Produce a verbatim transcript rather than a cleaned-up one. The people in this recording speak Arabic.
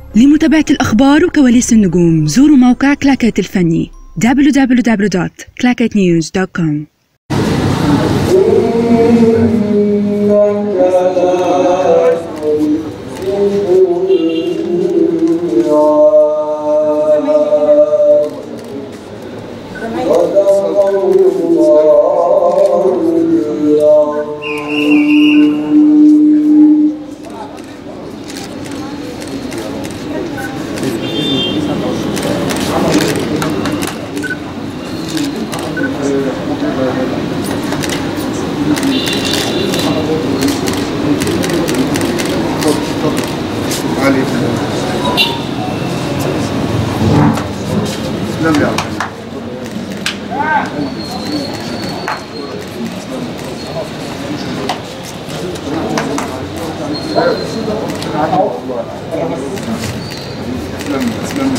لمتابعة الأخبار وكواليس النجوم زوروا موقع كلاكيت الفني دبليو دبليو دبليو دوت كلاكيت نيوز دوت كوم. لم يعرف اسلم اسلم